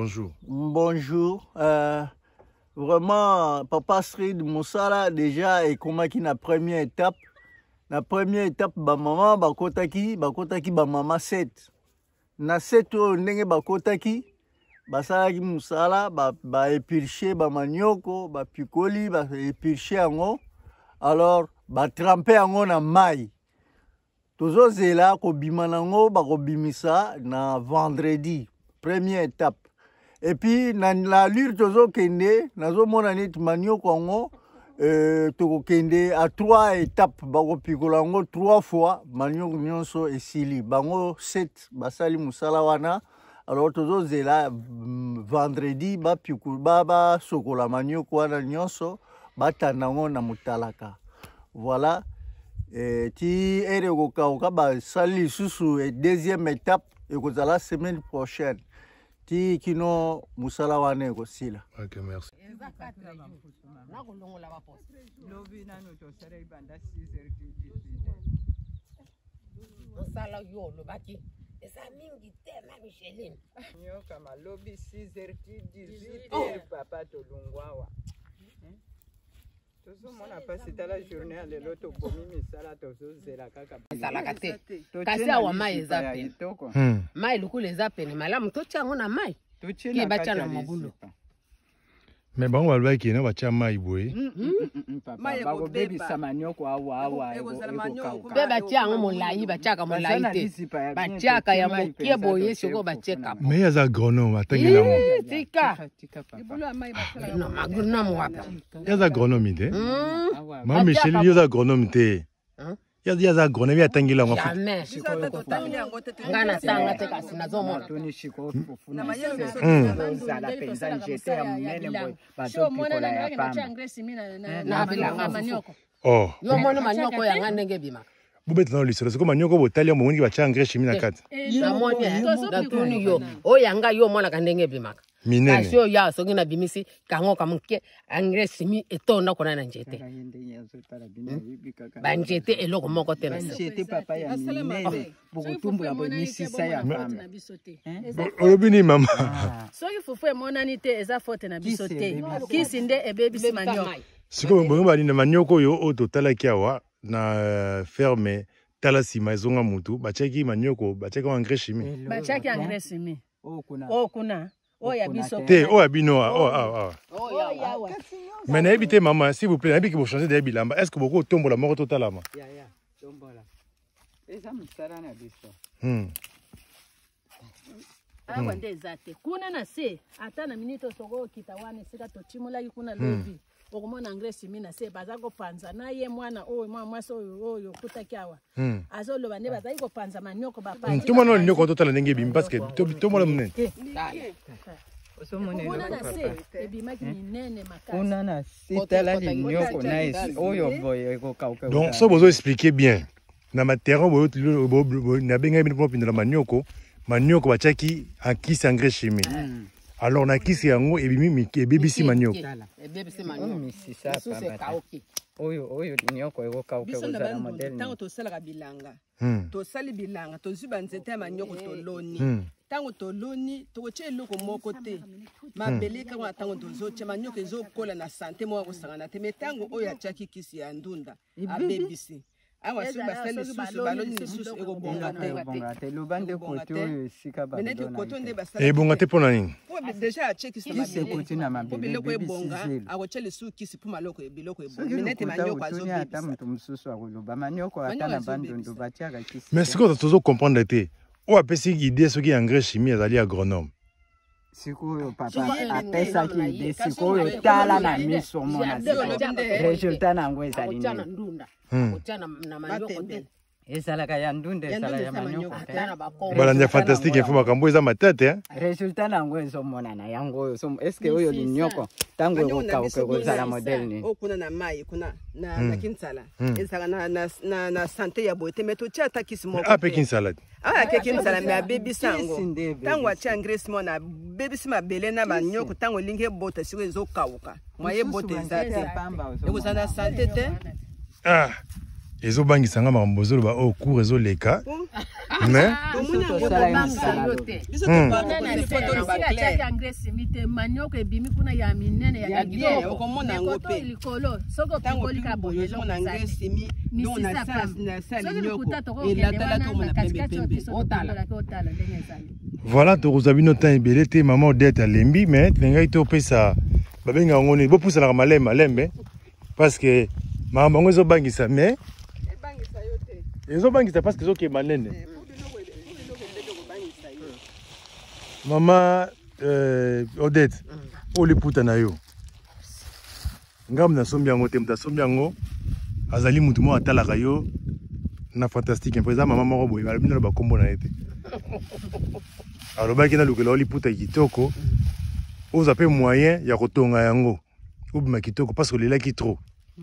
Bonjour. Bonjour. Vraiment, Papa Street Moussala déjà est comme qui na première étape. La première étape, ba maman bakotaki ba maman 7. Na 7 ndenge bakotaki basalaki Moussala ba épilcher ba manioko, ba pikoli, ba épilcher ango. Alors ba tremper ango na mai. Tozo zela ko bimanango ba ko bimisa na vendredi. Première étape. Et puis, dans la lure, tozo kende, nazo mona nit manioko ango, toko kende à 3 étapes, bako pikolango 3 fois, manioko nyonso esili. Bango 7, basali musala wana. Alors tozo zela vendredi, ba pikul, ba sokola manioko wana nyonso, ba tanango na mutalaka. Voilà. Ti ere koka ba sali susu et deuxième étape, et la semaine prochaine. Ti kino musala wane ko sila. Ok, merci. Musala yo lo baki. Esa mingi te ma Micheline. Nyo kama lobby 6h18 papa to lungwawa. Tozo mona pasi tala journée à l'auto bomi misala tozo zela kaka. Misala kate. Kasi awa mai ezape. Mai lukule ezape ni malamu to chango na mai. Ki bacha na magulo. Mais bon, on va qui ne va pas mai boy. Papa ba go baby samanyoko awa ego. Be bacha ngo molai bachaka molai te. Bachaka ya mokie boye soko bacheka. Mais ya za agronome atangela mo. Tika. No maguna mo wapa. Ya za agronome te. Ma Michel ya za agronome te. Ya za agronome atangela mo. Jamais. Ngana tanga te kasi nazo mo. Toni shiko fufuna. Zala penza njete ya mnene boy. Bato pikola ya pamba. Na bilanga manioko. Oh. Yo mono manioko ya ngandenge bima. Bubet na lisolo ko manioko botali mo ngi bacha engrais chimie na kati. Na moni na tuni yo. O yanga yo mona kandenge bimaka. Minene. Kasi yo ya so ngina bimisi kango kamuke engrais chimie etonda kona na njete. Ba njete eloko moko te na njete papa ya minene. Bokutumbu ya bonisi sa ya pamba. Olobini mama. Soki fufu e monani te eza forte na bisote. Kisinde e baby manioko. Siko mbongo bali na manioko yo o totala kiawa na ferme tala sima ezonga mutu bachaki manioko bachaki engrais chimie. Bachaki engrais chimie. O kuna. Oh ya biso. Te o abino oh. Oh ya wa. Mais na ebité maman s'il vous plaît, nabi ki bo changer de bilamba. Est-ce que boko tombola moko totalama? Ya tombola. Eza msara na biso. Awa ndezate. Kuna na se ata na minito soko kitawane sika tochimula yikuna lobi. Okumona engrais chimie na se bazako panza na ye mwana mama so oyo kutakiawa. Azolo bane bazako panza manioko bapa. Tout monde le nyoko totala ndenge bim parce que tout monde mnen. Kuna na sitala li nyoko nice oyo boy eko kauka. Donc ça vous expliquer bien. Na matero na benga bin pour na manioko bachaki en kisi engrais chimie. Alors na kisi yango ebimi ebebisi manioko. Ebebisi manioko. Misisa pamba. Oyo nyoko eko kauka kozala modèle. Tango to sala bilanga. To sali bilanga to zuba nzete manioko to loni. Tango to loni to che eloko moko te. Mabeleka kwa tango to zoche manioko ezokola na santé mo akosangana te metango oyo achaki kisi ya ndunda abebisi. Awa su basali susu baloni susu eko bonga te. Lobande koto oyo sika ba. Menete koto nde basali. E bonga te pona nini? Déjà acheki kisi koti na mabele. Biloko ebonga akochele su kisi puma loko biloko ebonga. Menete manioko azobebisa. Ata mutu mususu akoloba manioko ata na bandundu batiaka kisi. Mais ce que tu comprendre te. O apesi idée ce qui engrais chimie azali agronome. Sikoyo papa apesa ki idée sikoyo tala na miso mona. Resultat na ngwe ezali ndunda. Ochana na manioko te. Ezala ya ndunda ezala ya manioko te. Bala ndia fantastique info makambo eza matete hein. Resultat na ngwe zo mona na yango so est-ce que oyo linyoko tango eko kauka kozala modèle ni. O kuna na mai kuna na kinsala. Ezala na santé ya bote meto cha takisi moko. Ah pekin salade. Ah kekin sala me baby sango. Tango acha engrais mona baby sima bele na manioko tango linge bota siko ezo kauka. Moye bote ezate. Eko sana santé te. Ah Ezo bangi sanga makambozo ba au cours ezo leka. Mais voilà, tu as vu notre temps belé maman d'être à Lembi, mais tu n'as pas été ça. Babenga ngoni bo pousse la malembe parce que maman ezo bangi ça mais ezo bangi ça parce que zo ke malene. Maman Odette, oli puta na yo. Ngam na sombi yango te mta sombi yango azali mutu mo atalaka yo na fantastique impresa maman moko boye balabino ba kombo na ete. Alors ba kina lukela oli puta kitoko. Vous avez moyen ya kotonga yango. Ubima kitoko parce que lela ki trop.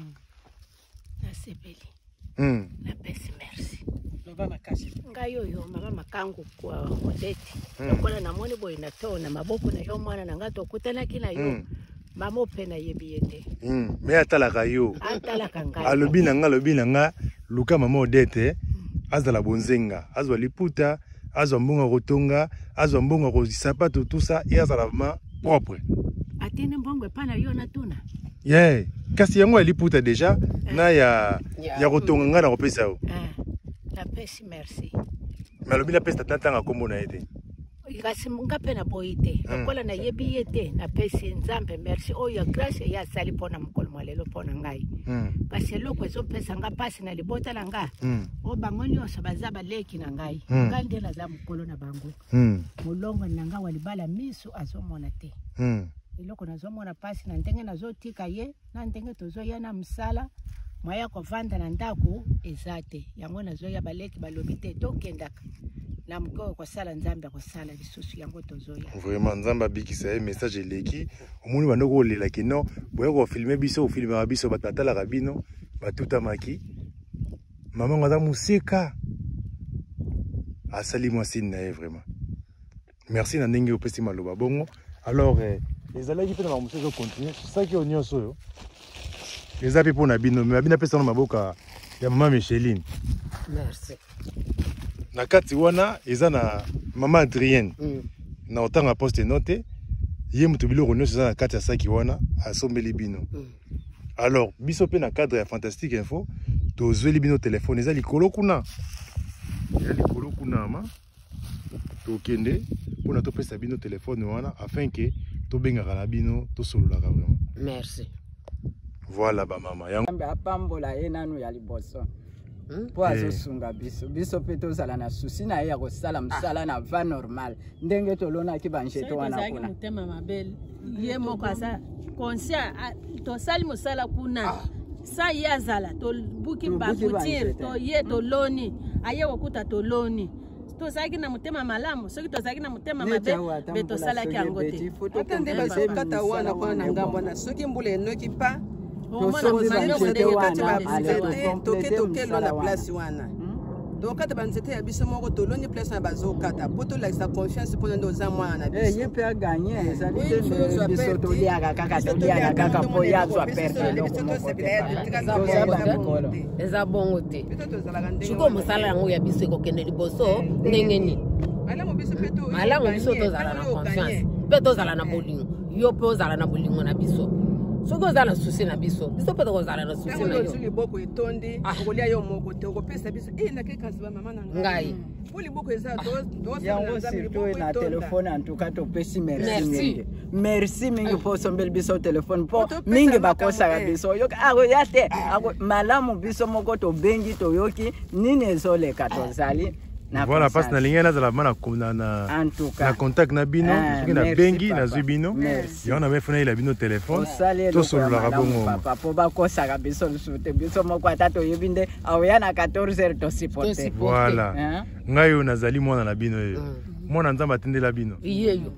Na sepeli. Na pesi merci. Ngayo yo mama makangu kwa Odette. Lokola na moni boy na to na maboko na yo mwana na ngato kutana kina yo. Mama opena yebiete. Mais atalaka yo. Atalaka ngayo. Alobi na nga luka mama Odette azala bonzenga, azwa liputa, azwa mbonga kotonga, azwa mbonga ko sapato tout ça et azala vraiment propre. Atene mbongo pana yo na tuna. Yeah, kasi yango liputa déjà na ya kotonga nga na kopesa yo. La pesi merci. Mais alobi na pesa tatanga kombo na ete. Kasi ngape na boite. Lokola na yebi yete na pesi nzambe merci. Oyo grâce ya sali pona mukolo mwalelo pona ngai. Kasi loko ezo pesa nga pasi na libota la nga. O bangoni oso bazaba leki na ngai. Ngande la za mukolo na bango. Mulongo na nga walibala misu azomona te. Iloko nazomona pasi na ndenge nazotika ye na ndenge tozo ya na msala. Mwaya kovanda na ndako ezate. Yango nazoya baleki balobite tokendaka. Na mko kwa sala nzambe kwa sala lisusu yango tozoya. Vraiment nzamba bikisa e message leki. Omuni bando ko lela kino boya ko filmer biso o filmer biso batata la rabino batuta maki. Mama ngada musika. Asali mwasine na vraiment. Merci na ndenge opesi maloba bongo. Alors les alaki pe na mamuso zo continuer. Ça qui onyo soyo. Les api pour na bino mais bina pesa na maboka ya mama Micheline. Merci. Na kati wana eza na mama Adrienne na otanga poste note ye mutu biloko nyonso eza na kati ya saki wana asombeli bino. Alors biso pe na cadre ya Fantastique Info tozweli bino telefone eza likolo kuna ma tokende mpona topesa bino telefone wana afin ke tobengaka na bino tosololaka vraiment. Merci. Voilà ba mama yango apambola ye nanu ya liboso. Po azosunga biso pe tozala na susi na ye ya kosala msala na va normal ndenge tolona ki banjeto wana kuna mutema mabele ye moko asa conscient tosali mosala kuna sa ye azala tobuki bakutir to ye toloni aye wakuta toloni tozaki na mutema malamu soki tozaki na mutema mabe be tosalaki yango te atande bazokata wana kwa na ngambo na soki mbula enoki pa na place wana donc kata banzete ya biso moko toloni place na bazokata poto la sa confiance pona ndo za mwana biso ye pe gagner ça dit biso toliaka kaka po ya zo perdre eza bongo te chiko mosala yango ya biso kokende liboso ndenge nini malamu biso tozala na confiance pe tozala na bolingo yo pe ozala na bolingo na biso. Soko zala susi na biso. Biso pe to zala na susi na yo. Tuli boko etondi, okolia yo moko te okopesa biso. Na ke kaziba mama na ngai. Poli boko eza do yango surtout na téléphone en tout cas to pesi merci. Merci mingi po sombel biso téléphone po mingi bakosa ya biso. Yo yate malamu biso moko to bengi to yoki nini ezole katozali. Voilà, parce que na linga na zala mana na contact na bino, soki na bengi na zubino. Yo na mefuna ila bino téléphone. To solo la rabongo. Papa po ba kosa ka biso sute biso moko atato yebinde awoya na 14h to supporter. Voilà. Ngayo nazali mwana na bino yo. mwana nzambe atindela bino iyeyo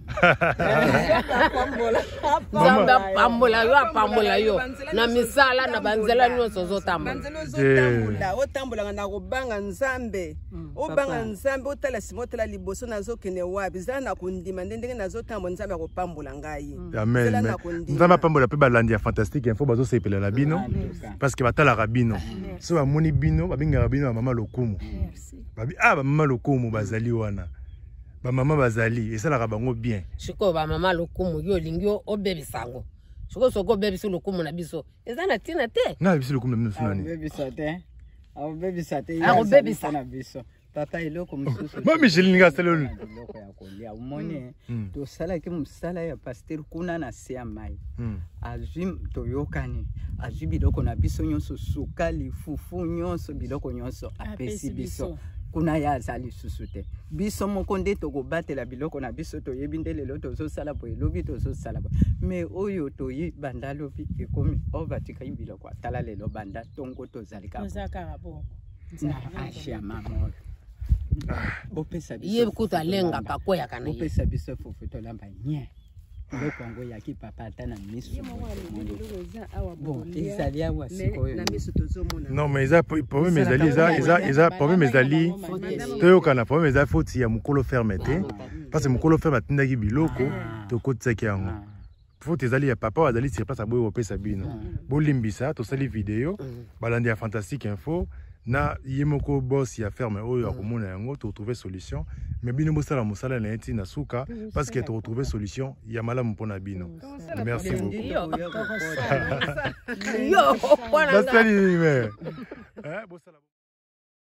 nzambe apambola yo apambola yo na misala na banzela nyonso ozotambola otambulanga na kobanga nzambe obanga nzambe otala nsima otala liboso nazokende wapi zala na kondima nde ndenge nazotambola nzambe akopambola ngai amen nzambe apambola mpe balandi ya fantastique info bazosepela na bino parce que batalaka bino so bamoni bino babengaka bino bamama lokumu bamama lokumu bazali wana bamama bazali esalaka bango bien sikoyo bamama lokumu yo olingi obebisango sikoyo soki obebisi lokumu na biso eza na ntina te na bebisi lokumu na bino sunani akobebisa te akobebisa na biso papa eloko mosusu ma Micheline nga asaleli eloko ya kolia omoni tosalaki mosala ya paster kuna na se ya mai azwi toyokani azwi biloko na biso nyonso sukali fufu nyonso biloko nyonso apesi biso kuna ya aza lisusu te biso moko nde tokobatela biloko na biso toyebi nde lelo tozosala boye elobi tozosala boye me oyo toyi banda lobi ekomi oyo batikai biloko atala lelo banda tongo tozali kaka ashia mamolo opesa biso ye kutu alengaka koyaka na ye opesa biso fufu tolamba nye biloko yango yaki papa ata na miso bon ezali awa sikoyo non mais eza problème ezali eza problème ezali toyokana problème eza foti ya mokolo ferme te parce que mokolo ferme atindaki biloko tokotisaki yango foti ezali ya papa azali sur place aboyi kopesa bino bolimbisa tosali video balandi ya fantastique info na ye moko boss ya ferme oyo akomona yango to trouver solution mais bino bosala mosala na yeti na suka parce que to retrouver solution ya malamu mpona bino merci beaucoup yo yo